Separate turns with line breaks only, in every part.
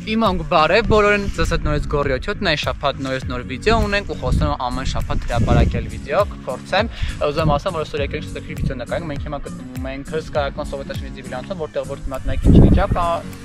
Իմանք բարև, բոլորին ձեզ հետ նորից գորիոչոտ, նայ շաբաթ նորից նոր վիդեո ունենք ու խոսում եմ ամեն շաբաթ հրապարակել վիդեո, կփորձեմ, ուզում ասեմ, որ այսօր եկել ենք վիդեո նկարենք, մենք հիմա գտնվում ենք հսկայական սովետաշինի դիվիլանցում, որտեղ որ մեկի չիջակ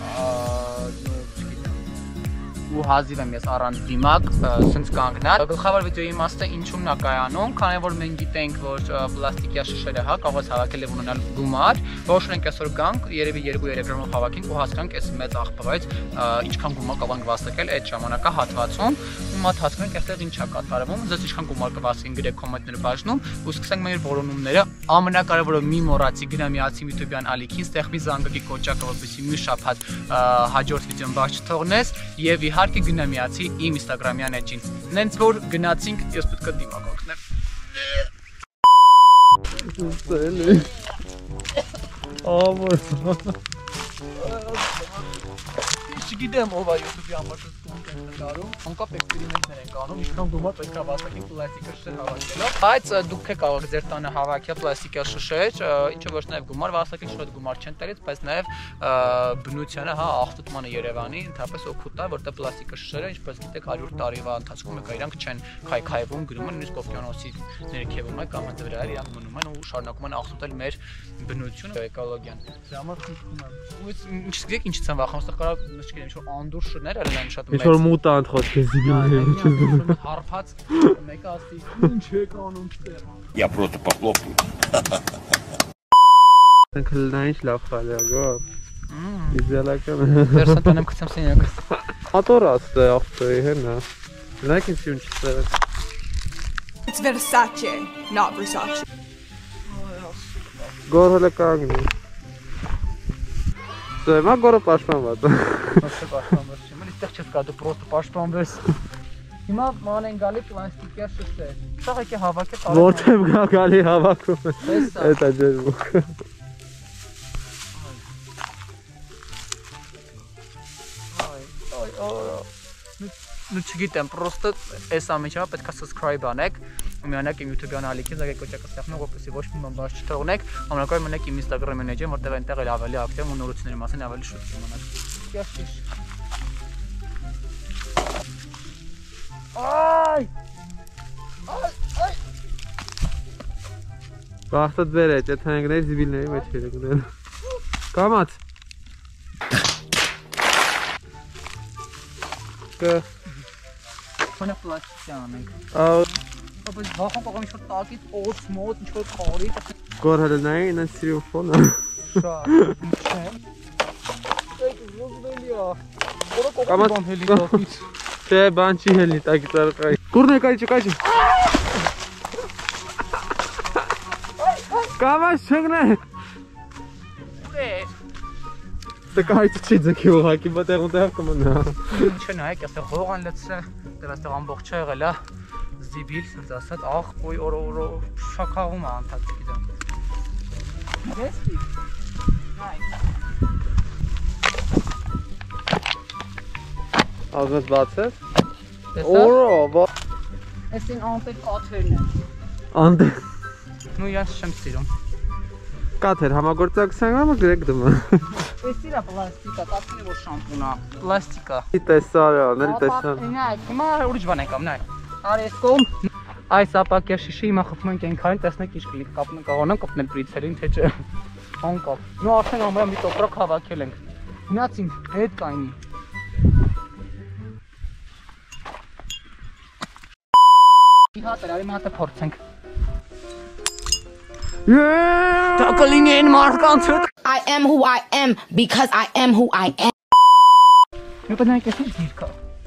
ու հազիվ եմ ես առանց դիմակ, սենց կանգնած։ Գլխավոր վիդեոյի իմաստը ինչու՞մն է կայանում, քանի որ մենք գիտենք, որ պլաստիկյա շշերը հա կարող է հավաքել եւ ունենալ գումար, որոշել ենք այսօր գանք, երևի 2-3 ժամով հավաքենք ու հասկանանք այս մեծ աղբորից ինչքան գումար կարող ենք վաստակել այդ ժամանակահատվածում, ու մոտ հասկանանք այստեղ ինչ է կատարվում, ձեզ ինչքան գումար կվաստակեն գրեք կոմենտների բաժնում, ու սկսենք մեր որոնումները։ Ամենակարևորը մի մոռացի գնա միացի YouTube-յան ալիքին, ստեղ մի զանգակի կոճակը, որպեսզի մյուս շաբաթ հաջորդ վիդեոն բաց չթողնես եւ իհարկե գնա միացի իմ Instagram-յան էջին։ Նենց որ գնացինք, ես պետք է դիմակ օգնեմ։ Չգիտեմ ով է YouTube-ի համար կոնտենտ նկարում, անկապ էքսպերիմենտներ ենք անում, ինչքան գումար պետք է վաստակենք պլաստիկա շշեր հավաքելով։ Բայց դուք եք կարող ձեր տանը հավաքել պլաստիկա շշեր, ինչը ոչ նաև գումար վաստակել, շատ գումար չեն տալիս, բայց նաև բնությանը, հա, աղտոտմանը Երևանի ընդհանրապես օգուտ է, որտեղ պլաստիկա շշերը, ինչպես գիտեք, 100 տարվա ընթացքում եկա իրանք չեն քայքայվում, գրում են նույնիսկ օվկիանոսի ներքևում է կամ հենց վրա իրանք մնում են ու շարունակում են աղտոտել մեր բնությունը, էկոլոգիան։ Դրա համար խնդրում եմ։ Ու ինչ գիտեք ինչից են վախենում, այստեղ կարող չգիտեմ, ինչ-որ անդուր շներ են շատ մեծ։
Ինչ-որ մուտանտ խոսքեր զիգիլներ։
Հարփած մեկը ասի, ինչ եք անում ստեղ։
Я просто похлопаю.
Քլնային լավ խալի ագա։ Իդեալական։
Դերսան տանեմ գցեմ սենյակը։
Ատորած է ախտի հենա։ Like ինչ չծեր։
It's Versace, not Versace.
Գորհը կանգնի։ Սա գորը պաշտպանված։
Ոչ պաշտպանված չի, մենից տեղ չես կա դու պրոստը պաշտպանվես։ Հիմա ման են գալի պլաստիկյա շշեր։ Սա եկե հավաքել տարի։
Որտև գալի հավաքում է։ Էդ է ջերմուկ։
Ну չգիտեմ, պրոստը այս ամիջա պետք է subscribe անեք, ու միանակ իմ YouTube-յան ալիքին զանգեք կոճակը ստեղնող, որպեսզի ոչ մի բան բաց չթողնեք, ամենակարևորը մնաք իմ Instagram-յան էջին, որտեղ այնտեղ էլ ավելի ակտիվ ու նորությունների մասին ավելի շուտ կիմանաք։ Կյաշիշ։ Այ! Այ!
Բախտը դեր է, այդ հանգների զիբիլների մեջ էր գնել։ Կամած։ Կը
Քոնը պլաստիկյան անենք։ Բայց վախոն կարող ինչ-որ տակից օծ մոտ, ինչ-որ խորի։
Գորհելնայի ինձ սիրիոֆոնը։
Շատ։ Չեմ։ Այդ ռոզվելի է։ Որը կողմ բան հելի տակից։
Չէ, բան չի հելի տակից արყայի։ Կուրն է կայչի։ Կամաս չգնե։
Ուր է։
Դե կայցը չի ձգի ուղակի, բատեղ ուտեղ կմնա։
Չէ նայեք, այստեղ հողան լցրել, դեռ այստեղ ամբողջ եղել է զիբիլ, ասած ասած, աղ, ոյ օրո շաքաղում է անթաց գիտեմ։ Դեսի։
Աղս բացես։
Տեսա։
Օրո,
Այսին անտեր կաթերն են։
Անդե։
Նու ես չեմ սիրում։
Կաթեր համագործակցության համար գրեք դմը։
Էսի է պլաստիկա, կասինի որ շամպուն է։ Պլաստիկա։
Տեսարան, էլ տեսան։
Նայեք, հիմա ուրիշ բան եկամ, նայ։ Արի այս կողմ։ Այս ապակյա շիշի հիմա խփում ենք այնքան, տեսնեք ինչ կլինի, կապնենք կարողանանք կպնել պրիցերին, թե չէ։ Անկապ։ Նու արդեն ամրա մի տոպրակ հավաքել ենք։ Գնացինք, հետ կայնի։ Իհատ էր, արի մատը փորձենք։ Տակալինին մարկանցը։
I am who I am because I am who I am.
Մի պնայք ես ինչ գիրքա։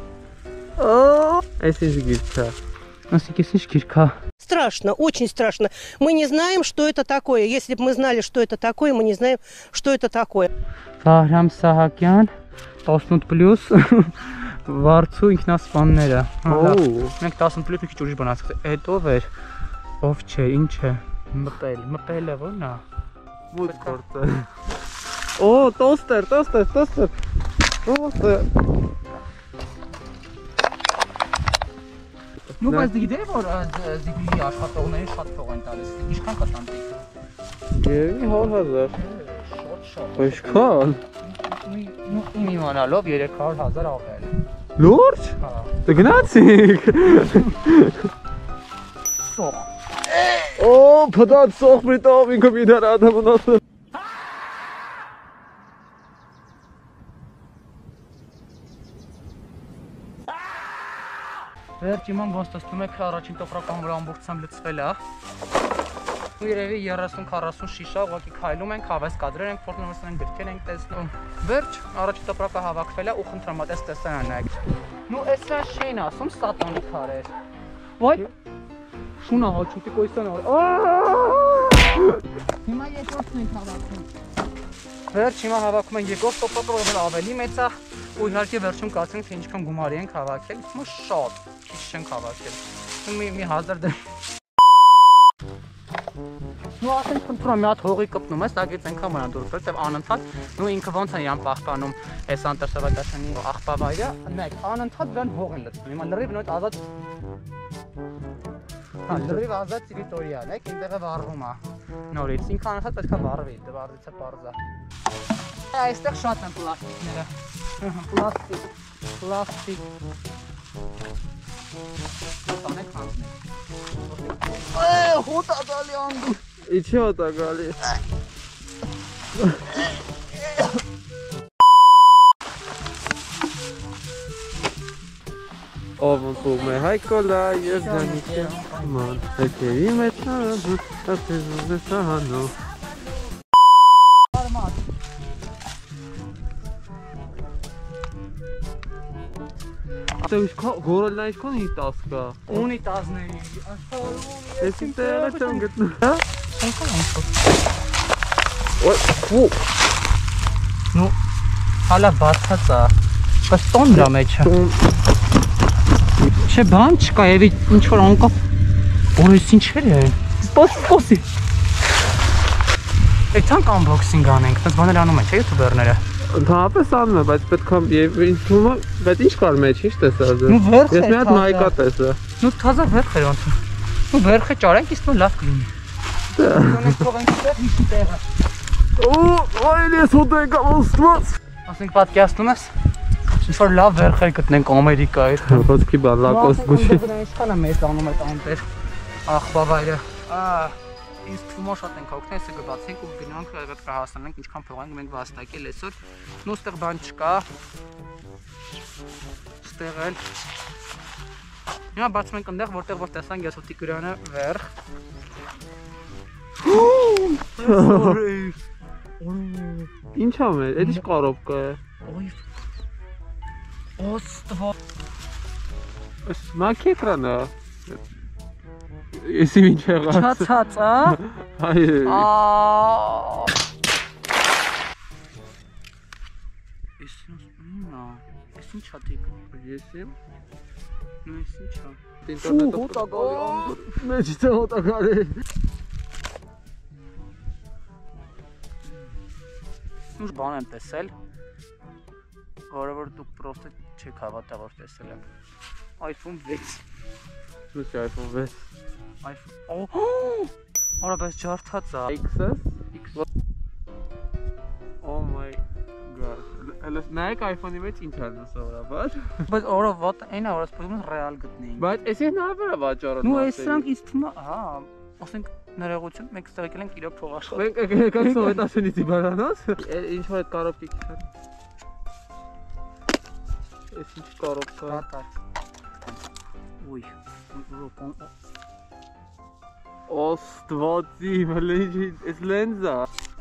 Այս ինչ գիրքա։
Ասիկ ես ինչ գիրքա։
Страшно, очень страшно. Мы не знаем, что это такое. Если бы мы знали, что это такое, мы не знаем, что это такое.
Վահրամ Սահակյան, 18+, վարձու ինքնասպանները։ Մենք 18+ մի քիչ ուրիշ բան ասացինք։ Էդ ով էր։ Ով չէ, ինչ է։ Մպելը ո՞րն է։
Ոտ կորտը։ Օ, տոստեր։
Նու բայց գիտե որ զիբիլի աշխատողների շատ փող են տալիս։ Ինչքան կտան տիկ։
Երևի 100,000։
Շատ։
Ինչքան։
Իմ իմանալով 300,000 աղել։
Լուրջ։
Հա։
Դե գնացիք։
Սող։
Օ, փդած սող միտով ինքը միդար ադամնոց։
Վերջ իման ոնց տեսնում եք առաջին տոպրական վրա ամբողջությամբ լցվել է։ Ու երևի 30-40 շիշա ուղղակի քայլում ենք, հավես կադրեր ենք փորձում ասենք գրքեր ենք տեսնում։ Վերջ առաջին տոպրակը հավաքվել է ու խնդրում եմ տեսան նայեք։ Ну էսա շեն ասում սատանի քարեր։ Ոայ շունա հաչուտի կոյսան օր։ Հիմա երկրորդն ենք հավաքում։ Վերջ հիմա հավաքում ենք երկրորդ տոպրակը, որը ավելի մեծ է ու իհարկե վերջում կասենք թե ինչքան գումարի ենք հավաքել։ Հիմա շատ քիչ չենք հավաքել։ Մի 1000 դրամ։ Ну ասենք խնդրում մի հատ հողի կպնում ես, դա գից այնքան մնա դուրս գալիս, անընդհատ, ու ինքը ոնց է իրան պահպանում այս անտարսավակաշանի աղբավայրը, մեկ անընդհատ դրան հող են լցնում։ Հիմա լրիվ նույն ազատ Հա, լրիվ ազատ տերիտորիա է, այնտեղ է վառվում է։ Նորից ինքը անընդհատ պետք է վառվի, դա վառվից է պարզ է։ Այստեղ շատ են պլաստիկները։ Պլաստիկ։ Տանեք հանձնեք։ Հոտ է գալի անդու։
Իչի հոտ է գալի։ Ով ընկում է Հայկոլա և Դանիքը ման Հեկերի մեջ նարադու ապեզուզ է սահանու Գորելնա իչքոն ի տասկա
Ունի տազների
Ես իմ տեղը չեմ գտնում
Այնքան անցոք Նու հալա բացած է Բայց տոն դրա մեջը Չէ բան չկա և ինչ-որ անկապ Որես ինչեր է Սպոսի Էթանք անբոքսինգ անենք, պես բաներ անում են, չէ յութուբերները
Ընդհանրապես անում է, բայց պետք է և ինչ թվում է, բայց ինչ կար մեջ, ինչ տեսա զը
Նու վերխ է
Ես մի հատ նայկա տեսա
Նու թազա վերխ էր ոնց Նու վերխ է ճարենք, իսկ նու լավ կլինի Դոնենք կողենք տեղ, ինչ տեղը
Ու, այլ ես հոտ ենք ամոստված
Ասենք պատկյասնում ես Ինչ-որ լավ վերխեր գտնենք Ամերիկայից
Ոսկի բան, լակոս գուշի
Ինչքան է մեծ անում այդ անտեր աղբավայրը Ինձ թվում է շատ ենք օգնել, այսը գբացենք ու գնանք պետք է հասնենք ինչքան փող ենք մենք վաստակել այսօր Նու ստեղ բան չկա Ստեղ էլ Հիմա բացում ենք ընդեղ, որտեղ որ տեսանք ես հոտի գրանը վերխ
Ինչ ամեր, էդ ինչ կարոպկա է
Ոյ Ոստվա
Մաքի էկրանը Ես իմ ինչ եղած
Չացած,
Հայ
Ես ինչ հատիկ
Ես իմ
Նու ես ինչ հա
Ֆու, հոտ ագալի անդուր Մեջից է հոտ ագալի
Նուր բան եմ տեսել Որը որ դուք պրոստը չեք հավատա որ տեսել եմ iPhone 6
Լուսի iPhone 6
Արա բայց ջարդած է
XS Oh my god Նայեք iPhone-ի մեջ ինչ արնու սովորաբար
Բայց արա վատ այն է որ ասպետում ես ռեալ գտնեինք
Բայց ես ես նավերա վաճարը
Նու այս սրանք ինձ թվում է հա ասենք ներողություն մենք ստեղ եկել ենք իրոք փող աշխատել
Մենք եկել ենք Սովետաշենից իբարանոց Ինչ որ այդ կարոպկի քիքան Ես ինչ կարոպկա
Ուй
Ոստվացի մլենջի Ես լենզա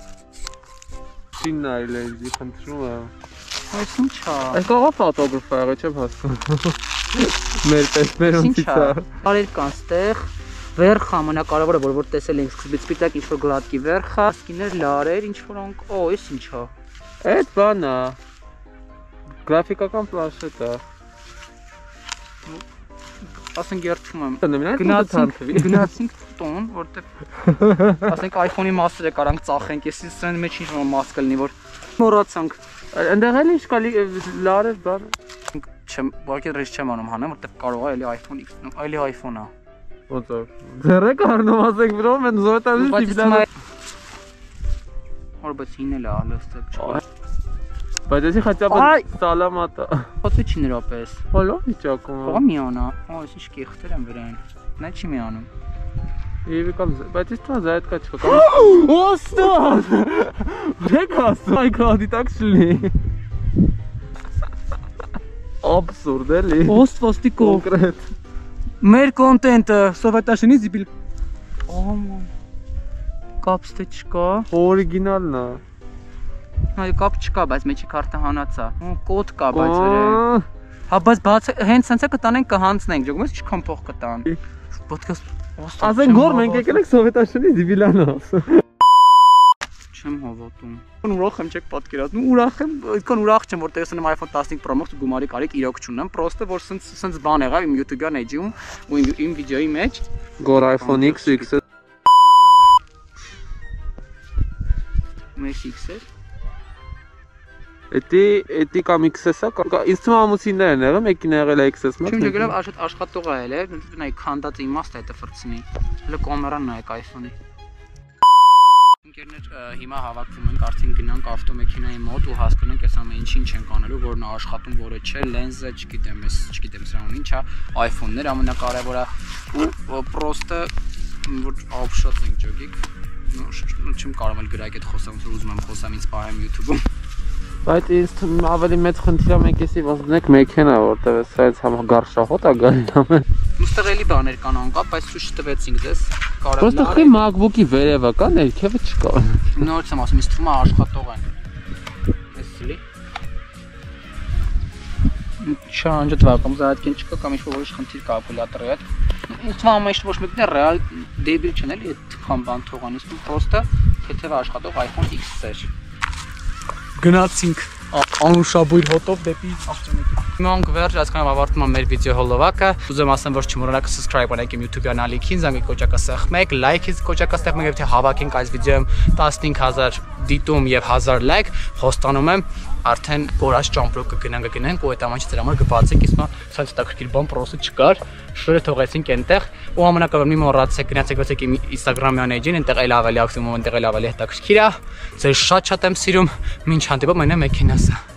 Չին նայի լենզի խնդրում եմ
Այս ինչ է
Այս կողա ֆոտոգրաֆ աղը չեմ հասկանում Մեր պես մեր ոնցից է
Արել կան ստեղ Վերխ ամենակարևորը որ տեսել ենք սկզբից սպիտակ ինչ-որ գլատկի վերխա Սկիներ լարեր ինչ-որ անք Օ, ես ինչ է
Էդ բան է Գրաֆիկական պլանշետ է
Ասենք երջում եմ Գնացինք տոն, որտեղ ասենք iPhone-ի մասերը կարանք ծախենք Ես սրան մեջ ինչ-որ մաս կլինի, որ մորացանք
Ընդեղ էլ ինչ կալի լարեր բան
Բարկետ ռեժ չեմ անում հանեմ, որտեղ կարող է էլի iPhone X-նում, էլի iPhone է
Ոնց է Ձեռը կարնում ասենք բրոմ են զովետանից տիպլանը
Որ բայց հին էլ է ալստեղ չկա
Բայց էսի խաչա սալամատա։
Խոցի չի նրա պես։
Հոլո իջակում։
Ո՞ղա միանա։ Այս ինչ կիղտեր են վրան։ Նա չի միանում։
Եվ կամ բայց ես թող զայտկա չկա։ Ոստոս։ Դեկաս, այ քրադի տաքսլի։ Absurd էլի։
Ոստիկո։
Կոնկրետ։
Մեր կոնտենտը սովետաշինի զիբիլ։ Ոման։ Կապստը չկա։
Օրիգինալն է։
Այ կապ չկա, բայց մեջի քարտը հանածա։ Կոդ կա, բայց վրան։ Հա, բայց բաց հենց սենց է կտանենք կհանցնենք, ջոգում ես ինչքան փող կտան։ Ոդկաստ
Ասեն գոր մենք եկել ենք սովետաշինի դիվիլանոս։
Չեմ հավատում։ Ուրախ եմ չեք պատկերացնում։ Ուրախ եմ, այդքան ուրախ չեմ, որտեղ ես ունեմ iPhone 15 Pro Max գումարի կարիք իրոք չունեմ, պրոստը որ սենց բան եղավ իմ YouTube-յան էջում ու իմ վիդեոյի մեջ։
Գոր iPhone X
Մեծ X-ը։
Էդի կամ XS-ը, ինձ թվում ամուսիններն եղել, մեկին եղել է XS-ը։
Չեմ ջգելով աշխատող է էլ է, նայ քանդած իմաստը է ֆրցնի։ Հələ կամերան նայեք iPhone-ի։ Ընկերներ հիմա հավաքվում ենք, արդեն գնանք ավտոմեքենայի մոտ ու հասկանանք այս ամեն ինչ ենք անելու, որն է աշխատում, որը չէ, լենզը, չգիտեմ սրանուն ինչ է, iPhone-ներ ամենակարևորը ու պրոստը որ ապշած ենք ջոգիկ։ Չեմ կարող էլ գրակ այդ խոսամ, որ ուզում եմ խոսամ ինձ պահեմ YouTube-ում։
Բայց ինձ ավելի մեծ խնդիրը մենք էսի ոնց դնենք մեքենա, որտեղ էս այս համագարշախոտ է գալի ամեն։
Ոստեղ էլի բաներ կան անկապ, բայց ցույց տվեցինք ձեզ։
Պրոստը խի MacBook-ի վերևը կա, ներքևը չկա։
Նորից եմ ասում, ինձ թվում է աշխատող են։ Էս էլի։ Չանջատվա կամ զայդքին չկա կամ ինչ-որ ուրիշ խնդիր կա կալկուլյատորի հետ։ Ինձ թվում է ամեն ինչ ոչ մեկն է ռեալ դեբիլ չն էլի այդ խամբան թողան, իսկ պրոստը թեթև աշխատող iPhone X-էր։ Գնացինք անուշաբույր հոտով դեպի ավտոմեքենա։ Մենք վերջ այսքանով ավարտում ենք մեր վիդեո հոլովակը։ Ուզում ասեմ, որ չմոռանաք subscribe անել իմ YouTube կանալիքին, զանգի կոճակը սեղմեք, like-ից կոճակը սեղմեք, եւ թե հավաքենք այս վիդեոյում 15000 դիտում եւ 1000 like, խոստանում եմ, արդեն կորած ճամպրոկ կգնանք ու այդ ամենը դրա համար կբացենք, իսկ մա ցած տակրկիր բան պրոսը չկար, շուրը թողեցինք այնտեղ ու ամենակարևորը մի մոռացեք գնացեք գցեք իմ Instagram-յան էջին, այնտեղ էլ ավելի ակտիվ ու այնտեղ էլ ավելի հետաքրքիր է։ Ձեզ շատ եմ սիրում, մինչ հանդիպում մենա մեքենասը։